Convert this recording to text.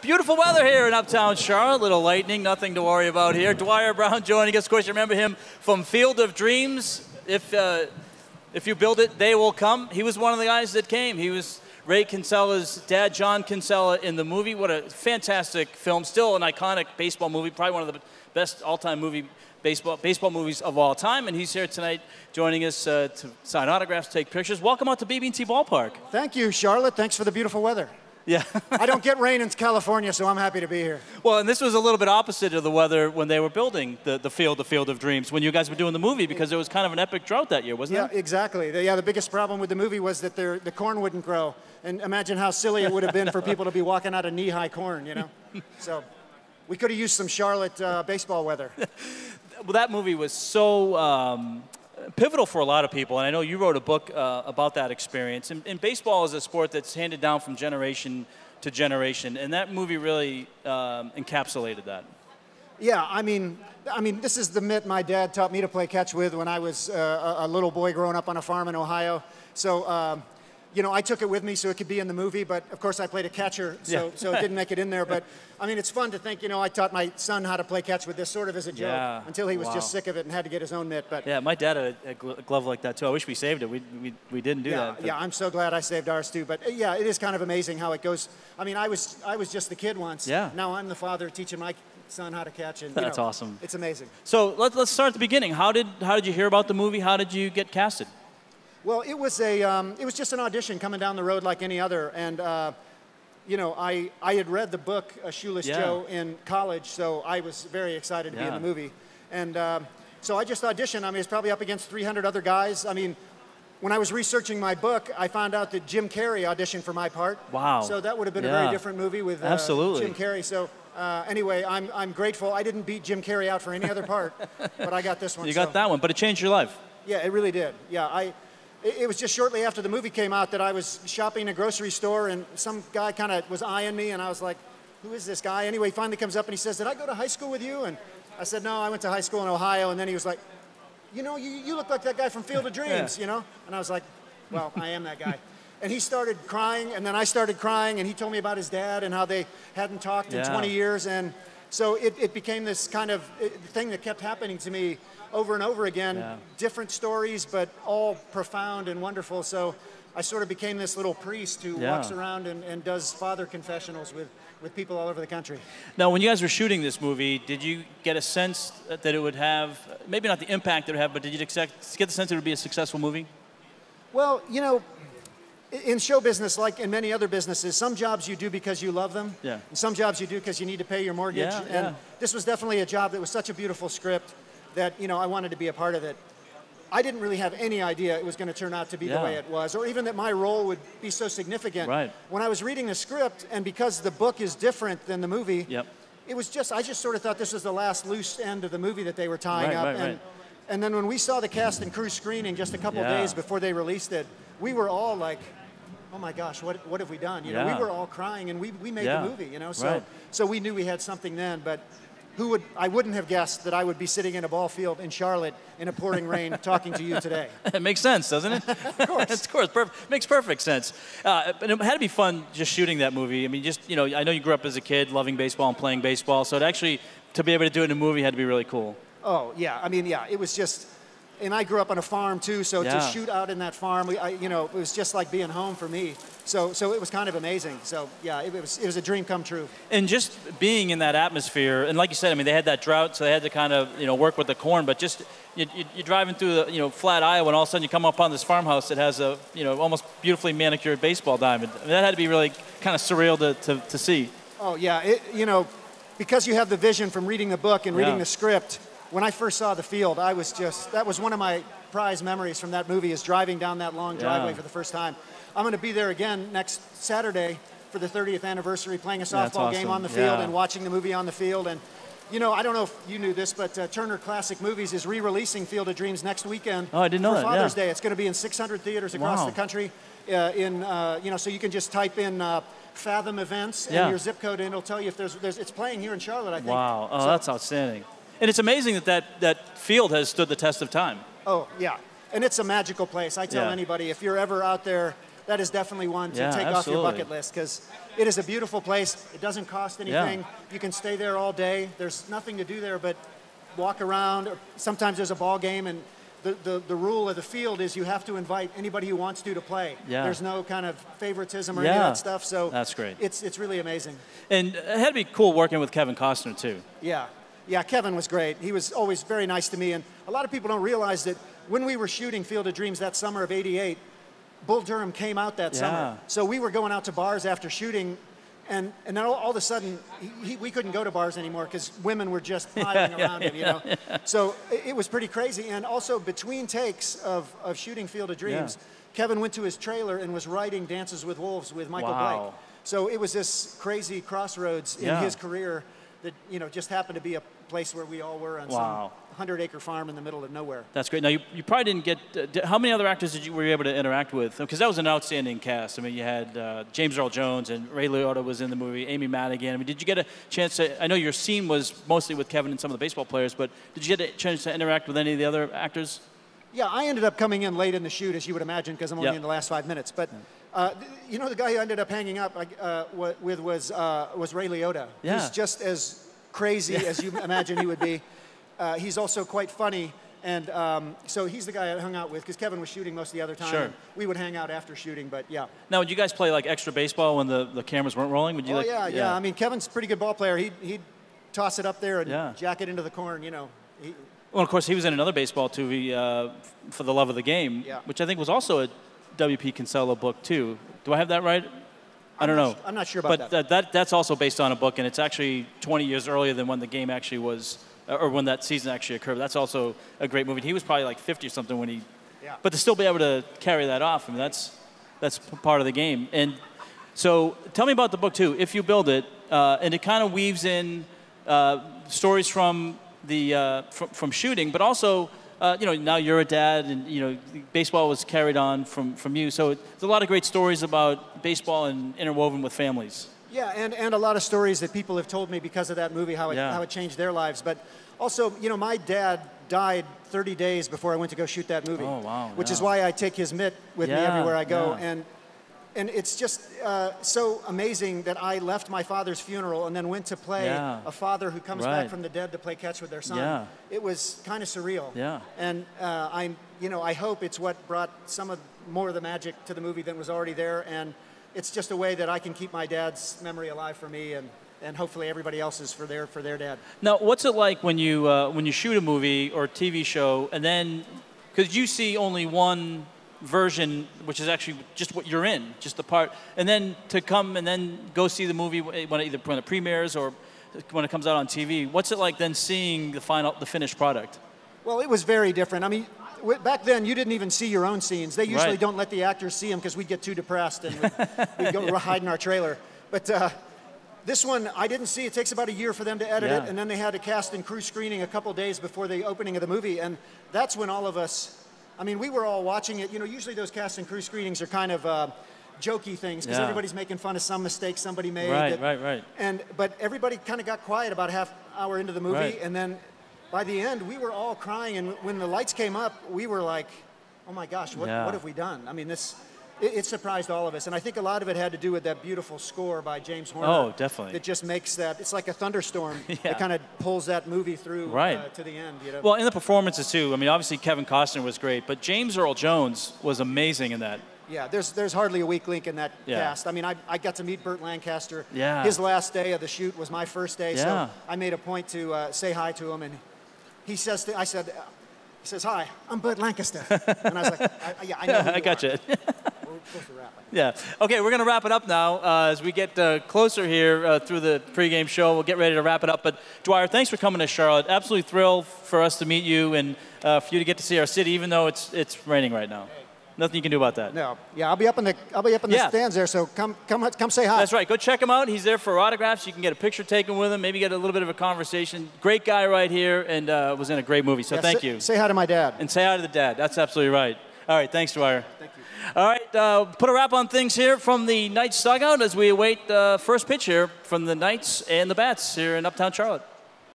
Beautiful weather here in Uptown Charlotte. Little lightning, nothing to worry about here. Dwyer Brown joining us. Of course, you remember him from Field of Dreams. If you build it, they will come. He was one of the guys that came. He was Ray Kinsella's dad, John Kinsella, in the movie. What a fantastic film. Still an iconic baseball movie. Probably one of the best all-time baseball movies of all time. And he's here tonight joining us to sign autographs, take pictures. Welcome out to BB&T Ballpark. Thank you, Charlotte. Thanks for the beautiful weather. Yeah. I don't get rain in California, so I'm happy to be here. Well, and this was a little bit opposite of the weather when they were building the Field of Dreams, when you guys were doing the movie, because it was kind of an epic drought that year, wasn't it? Yeah, exactly. The biggest problem with the movie was that the corn wouldn't grow. And imagine how silly it would have been for people to be walking out of knee-high corn, you know? So we could have used some Charlotte baseball weather. Well, that movie was so pivotal for a lot of people, and I know you wrote a book about that experience. And baseball is a sport that's handed down from generation to generation, and that movie really encapsulated that. Yeah, I mean, this is the mitt my dad taught me to play catch with when I was a little boy growing up on a farm in Ohio. So, you know, I took it with me so it could be in the movie, but of course I played a catcher, so it didn't make it in there. But I mean, it's fun to think, you know, I taught my son how to play catch with this sort of as a joke until he was just sick of it and had to get his own mitt. But yeah, my dad had a glove like that too. I wish we saved it. We didn't do that. Yeah, I'm so glad I saved ours too. But yeah, it is kind of amazing how it goes. I mean, I was just the kid once. Yeah. Now I'm the father teaching my son how to catch, and that's awesome. It's amazing. So let's start at the beginning. How did you hear about the movie? How did you get casted? Well, it was just an audition coming down the road like any other, and you know, I had read the book Shoeless Joe in college, so I was very excited to be in the movie, and so I just auditioned. I mean, it's probably up against 300 other guys. I mean, when I was researching my book, I found out that Jim Carrey auditioned for my part. Wow! So that would have been a very different movie with Jim Carrey. So anyway, I'm grateful. I didn't beat Jim Carrey out for any other part, but I got this one. You got that one, but it changed your life. Yeah, it really did. Yeah, It was just shortly after the movie came out that I was shopping in a grocery store, and some guy kind of was eyeing me, and I was like, who is this guy? Anyway, he finally comes up and he says, did I go to high school with you? And I said, no, I went to high school in Ohio. And then he was like, you know, you look like that guy from Field of Dreams, you know? And I was like, well, I am that guy. And he started crying, and then I started crying, and he told me about his dad and how they hadn't talked in 20 years. And so it became this kind of thing that kept happening to me over and over again, different stories, but all profound and wonderful. So I sort of became this little priest who walks around and does father confessionals with people all over the country. Now, when you guys were shooting this movie, did you get a sense that it would have, maybe not the impact it would have, but did you get the sense it would be a successful movie? Well, you know, in show business, like in many other businesses, some jobs you do because you love them, and some jobs you do because you need to pay your mortgage. And this was definitely a job that was such a beautiful script that, you know, I wanted to be a part of it. I didn't really have any idea it was going to turn out to be the way it was, or even that my role would be so significant. Right. When I was reading the script, and because the book is different than the movie, it was just, I just sort of thought this was the last loose end of the movie that they were tying up. And then when we saw the cast and crew screening just a couple of days before they released it, we were all like, oh my gosh, what have we done? You know, we were all crying, and we made the movie, you know, so we knew we had something then, but I wouldn't have guessed that I would be sitting in a ball field in Charlotte in a pouring rain talking to you today. It makes sense, doesn't it? Of course. Of course, makes perfect sense. But it had to be fun just shooting that movie. I mean, just, you know, I know you grew up as a kid loving baseball and playing baseball, so to be able to do it in a movie had to be really cool. Oh, yeah. I mean, yeah, it was just, and I grew up on a farm too, so to shoot out in that farm, you know, it was just like being home for me. So it was kind of amazing. So yeah, it was a dream come true. And just being in that atmosphere, and like you said, I mean, they had that drought, so they had to kind of, you know, work with the corn. But just you're driving through the, you know, flat Iowa, and all of a sudden you come upon this farmhouse that has a, you know, almost beautifully manicured baseball diamond. I mean, that had to be really kind of surreal to see. Oh yeah, you know, because you have the vision from reading the book and reading the script. When I first saw the field, that was one of my prized memories from that movie, is driving down that long driveway for the first time. I'm going to be there again next Saturday for the 30th anniversary, playing a softball game on the field and watching the movie on the field. And, you know, I don't know if you knew this, but Turner Classic Movies is re-releasing Field of Dreams next weekend. Oh, I didn't know that. For Father's Day. It's going to be in 600 theaters across the country. You know, so you can just type in Fathom Events and your zip code, and it'll tell you if it's playing here in Charlotte, I think. Wow. Oh, that's outstanding. And it's amazing that field has stood the test of time. Oh, yeah. And it's a magical place. I tell anybody, if you're ever out there that is definitely one to take off your bucket list, because it is a beautiful place. It doesn't cost anything. You can stay there all day. There's nothing to do there but walk around. Sometimes there's a ball game, and the rule of the field is you have to invite anybody who wants to play. There's no kind of favoritism or any of that stuff. So that's great. It's really amazing. And it had to be cool working with Kevin Costner too. Yeah, Kevin was great. He was always very nice to me, and a lot of people don't realize that when we were shooting Field of Dreams that summer of '88, Bull Durham came out that summer. So we were going out to bars after shooting, and then all of a sudden, we couldn't go to bars anymore because women were just piling around him, you know. So it was pretty crazy. And also between takes of shooting Field of Dreams, Kevin went to his trailer and was writing Dances with Wolves with Michael Blake. So it was this crazy crossroads in his career that, you know, just happened to be a place where we all were on some 100-acre farm in the middle of nowhere. That's great. Now, you probably didn't get, how many other actors were you able to interact with? Because that was an outstanding cast. I mean, you had James Earl Jones, and Ray Liotta was in the movie, Amy Madigan. I mean, did you get a chance to, I know your scene was mostly with Kevin and some of the baseball players, but did you get a chance to interact with any of the other actors? Yeah, I ended up coming in late in the shoot, as you would imagine, because I'm only in the last 5 minutes. But, you know, the guy who ended up hanging up with was Ray Liotta. He's just as crazy as you imagine he would be. He's also quite funny, and so he's the guy I hung out with because Kevin was shooting most of the other time. Sure. We would hang out after shooting, but yeah. Now, would you guys play like extra baseball when the cameras weren't rolling? Would you yeah. I mean, Kevin's a pretty good ball player. He'd toss it up there and jack it into the corn, you know. Well, of course, he was in another baseball movie, For the Love of the Game, which I think was also a W.P. Kinsella book, too. Do I have that right? I don't know. I'm not sure about that. But that's also based on a book, and it's actually 20 years earlier than when the game actually was, or when that season actually occurred. That's also a great movie. He was probably like 50 or something when he, but to still be able to carry that off, I mean, that's part of the game. And so tell me about the book, too, If You Build It, and it kind of weaves in stories from the from shooting, but also you know, now you're a dad, and you know, baseball was carried on from you. So there's a lot of great stories about baseball and interwoven with families. Yeah, and a lot of stories that people have told me because of that movie, how it changed their lives. But also, you know, my dad died 30 days before I went to go shoot that movie. Oh, wow. Which is why I take his mitt with me everywhere I go. And it's just so amazing that I left my father's funeral and then went to play a father who comes back from the dead to play catch with their son. It was kind of surreal. And I hope it's what brought more of the magic to the movie than was already there. And it's just a way that I can keep my dad's memory alive for me, and hopefully everybody else's for their dad. Now, what's it like when you shoot a movie or a TV show, and then, because you see only one version, which is actually just what you're in, just the part, and then to come and then go see the movie when it premieres or when it comes out on TV, what's it like then seeing the finished product? Well, it was very different. I mean, back then you didn't even see your own scenes. They usually don't let the actors see them because we'd get too depressed and we'd go hide in our trailer. But this one, I didn't see. It takes about a year for them to edit it, and then they had a cast and crew screening a couple days before the opening of the movie, and that's when all of us, I mean, we were all watching it. You know, usually those cast and crew screenings are kind of jokey things because everybody's making fun of some mistake somebody made. Right. But everybody kind of got quiet about half hour into the movie, and then by the end, we were all crying. And when the lights came up, we were like, "Oh my gosh, what have we done?" I mean, it surprised all of us, and I think a lot of it had to do with that beautiful score by James Horner. Oh, definitely. That just makes that, it's like a thunderstorm that kind of pulls that movie through to the end. You know? Well, in the performances too. I mean, obviously Kevin Costner was great, but James Earl Jones was amazing in that. Yeah, there's hardly a weak link in that cast. I mean, I got to meet Burt Lancaster. Yeah. His last day of the shoot was my first day, so I made a point to say hi to him, and he says, he says, "Hi, I'm Burt Lancaster," and I was like, I know who you got are. you. We're supposed to wrap it. Yeah. Okay, we're going to wrap it up now. As we get closer here through the pregame show, we'll get ready to wrap it up. But Dwyer, thanks for coming to Charlotte. Absolutely thrilled for us to meet you and for you to get to see our city, even though it's raining right now. Nothing you can do about that. No. Yeah, I'll be up in the stands there. So come say hi. That's right. Go check him out. He's there for autographs. You can get a picture taken with him. Maybe get a little bit of a conversation. Great guy right here, and was in a great movie. So thank you. Say hi to my dad. And say hi to the dad. That's absolutely right. All right. Thanks, Dwyer. Thank you. All right. Put a wrap on things here from the Knights dugout as we await the first pitch here from the Knights and the Bats here in Uptown Charlotte.